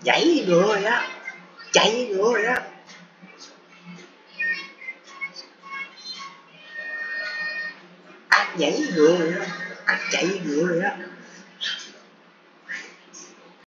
nhảy ngựa rồi á, chạy ngựa rồi á. Ăn nhảy ngựa rồi á, ăn chạy ngựa rồi á.